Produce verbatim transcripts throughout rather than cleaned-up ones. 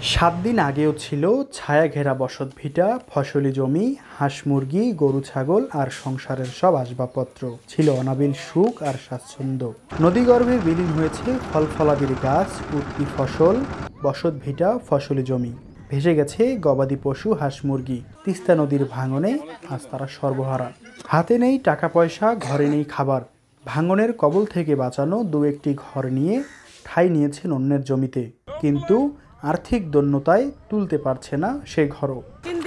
সাত দিন আগেও ছিল ছায়া ঘেরা বসতভিটা, ফসলি জমি, হাঁস মুরগি, গরু ছাগল আর সংসারের সব আসবাবপত্র। ছিল অনাবিল সুখ আর স্বাচ্ছন্দ্য। নদীগর্ভে বিলীন হয়েছে ফল ফলাদির গাছ, উঠতি ফসল, বসতভিটা, ফসলি জমি। ভেসে গেছে গবাদি পশু, হাঁস মুরগি। তিস্তা নদীর ভাঙনে আজ তারা সর্বহারা। হাতে নেই টাকা পয়সা, ঘরে নেই খাবার। ভাঙনের কবল থেকে বাঁচানো দু একটি ঘর নিয়ে ঠাঁই নিয়েছেন অন্যের জমিতে, কিন্তু আর্থিক দৈন্যতায় তুলতে পারছে না সে ঘরও।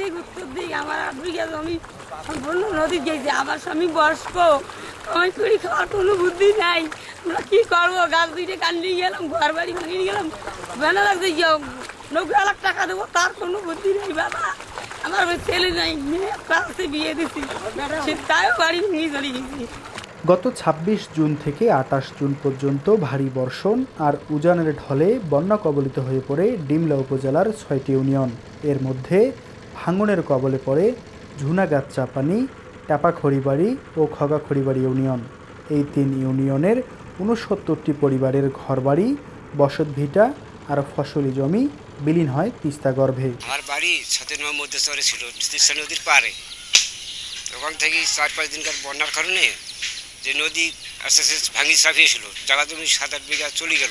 নদী গেছে, আমার স্বামী বয়স্ক, আমি করি খাওয়ার কোনো বুদ্ধি নাই। আমরা কি করবো? গাছ দুইটা কান্দি গেলাম, ঘর বাড়ি ভাঙিয়ে গেলাম, বেলা লাগছে নব্বই লাখ টাকা দেবো, তার কোনো বুদ্ধি নেই। বাবা আমার ছেলে নাই, মেয়ে কাছে বিয়ে দিচ্ছি, তাই বাড়ি ভেঙে চলে গেছি। গত ছাব্বিশ জুন থেকে আটাশ জুন পর্যন্ত ভারী বর্ষণ আর উজানের ঢলে বন্যা কবলিত হয়ে পড়ে ডিমলা উপজেলার ছয়টি ইউনিয়ন। এর মধ্যে ভাঙনের কবলে পড়ে ঝুনাগাছ চাপানি, টাপাখড়িবাড়ি ও খগাখড়িবাড়ি ইউনিয়ন। এই তিন ইউনিয়নের ঊনসত্তরটি পরিবারের ঘরবাড়ি, বসতভিটা আর ফসলি জমি বিলীন হয় তিস্তা গর্ভে। আমার বাড়ি সতেরো মধ্যে চরে ছিল তিস্তা নদীর পারে। ওখান থেকে চার পাঁচ দিনকার বন্যার কারণে যে নদী আস্তে আস্তে ভাঙি চাপিয়েছিল, জায়গা জমি সাত আট বিঘা চলে গেল।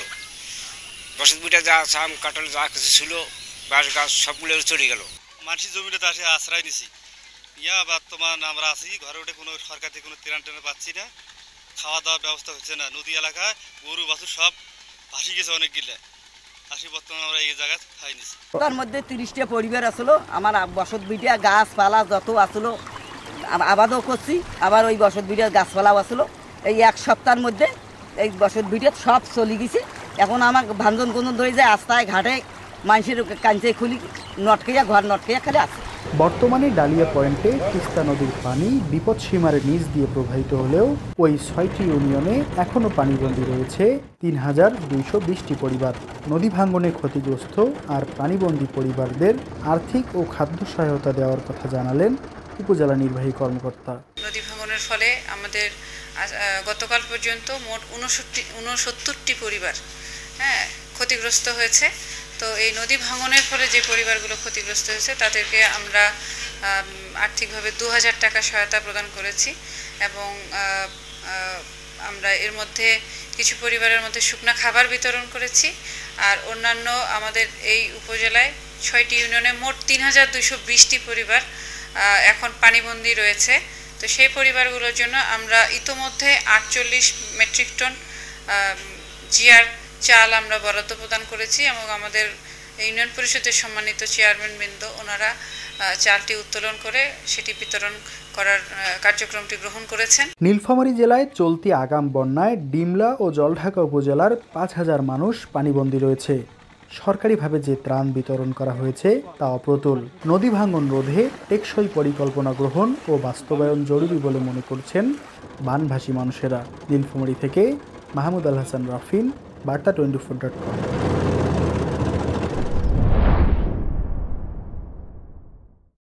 বসত বিটা যা আম কাঁঠাল যা কিছু ছিল, বাঁশ গাছ সবগুলো চলে গেল। মানুষের জমিটা তো আসে আশ্রয় নিছি। ইয়া বর্তমান আমরা আছি ঘরে উঠে, কোনো সরকার থেকে কোনো ত্রাণ টেনে পাচ্ছি না, খাওয়া দাওয়ার ব্যবস্থা হচ্ছে না। নদী এলাকায় গরু বাছুর সব ভাসি গেছে অনেক গিলে। আসি বর্তমানে আমরা এই জায়গায় খাই নিছি। তার মধ্যে তিরিশটা পরিবার আসলো, আমার বসত বিটা গাছপালা যত আসলো আবাদও করছি, আবার ওই বসত বিটার গাছপালাও আসলো। এই এক সপ্তাহের মধ্যে এই বসত বিটা সব চলে গেছে। এখন আমার ভাঞ্জন কোনো ধরে যায় রাস্তায় ঘাটে মানুষের কাঞ্চে খুলি নটকেয়া ঘর নটকেয়া খালি আছে। বর্তমানে ডালিয়া পয়েন্টে তিস্তা নদীর পানি বিপদসীমার নিচ দিয়ে প্রবাহিত হলেও ওই ছয়টি ইউনিয়নে এখনও পানিবন্দী রয়েছে তিন হাজার দুইশো বিশটি পরিবার। নদী ভাঙনে ক্ষতিগ্রস্ত আর পানিবন্দী পরিবারদের আর্থিক ও খাদ্য সহায়তা দেওয়ার কথা জানালেন উপজেলা নির্বাহী কর্মকর্তা। নদী ভাঙনের ফলে আমাদের গতকাল পর্যন্ত মোট ঊনষট্টি ঊনসত্তরটি পরিবার হ্যাঁ ক্ষতিগ্রস্ত হয়েছে। তো এই নদী ভাঙনের ফলে যে পরিবারগুলো ক্ষতিগ্রস্ত হয়েছে তাদেরকে আমরা আর্থিকভাবে দু হাজার টাকা সহায়তা প্রদান করেছি, এবং আমরা এর মধ্যে কিছু পরিবারের মধ্যে শুকনো খাবার বিতরণ করেছি। আর অন্যান্য আমাদের এই উপজেলায় ছয়টি ইউনিয়নে মোট তিন হাজার দুইশো বিশটি পরিবার এখন পানিবন্দী রয়েছে। তো সেই পরিবারগুলোর জন্য আমরা ইতোমধ্যে আটচল্লিশ মেট্রিক টন জিআর চাল আমরা বরাদ্দ প্রদান করেছি, এবং আমাদের ইউনিয়ন পরিষদের সম্মানিত চেয়ারম্যান বৃন্দ ওনারা চালটি উত্তোলন করে সেটি বিতরণ করার কার্যক্রমটি গ্রহণ করেছেন। নীলফামারী জেলায় চলতি আগাম বন্যায় ডিমলা ও জলঢাকা উপজেলার পাঁচ হাজার মানুষ পানিবন্দী রয়েছে। সরকারিভাবে যে ত্রাণ বিতরণ করা হয়েছে তা অপ্রতুল। নদী ভাঙন রোধে টেকসই পরিকল্পনা গ্রহণ ও বাস্তবায়ন জরুরি বলে মনে করছেন বানভাসী মানুষেরা। নীলফামারী থেকে মাহমুদ আল হাসান রাফিন, বার্তা টোয়েন্টি ফোর ডট কম।